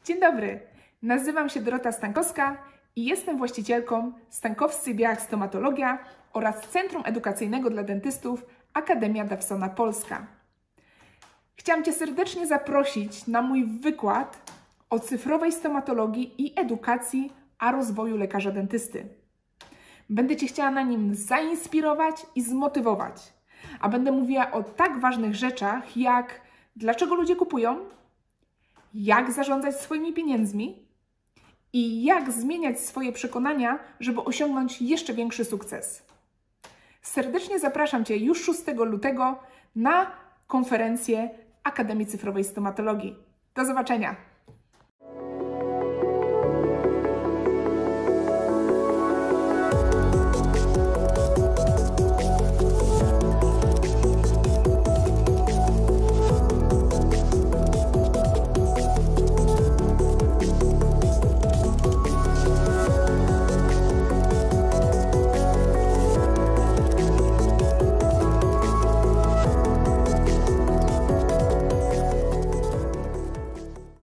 Dzień dobry, nazywam się Dorota Stankowska i jestem właścicielką Stankowscy Białak Stomatologia oraz Centrum Edukacyjnego dla Dentystów Akademia Dawsona Polska. Chciałam Cię serdecznie zaprosić na mój wykład o cyfrowej stomatologii i edukacji, a rozwoju lekarza dentysty. Będę Cię chciała na nim zainspirować i zmotywować, a będę mówiła o tak ważnych rzeczach jak dlaczego ludzie kupują, jak zarządzać swoimi pieniędzmi i jak zmieniać swoje przekonania, żeby osiągnąć jeszcze większy sukces. Serdecznie zapraszam Cię już 6 lutego na konferencję Akademii Cyfrowej Stomatologii. Do zobaczenia!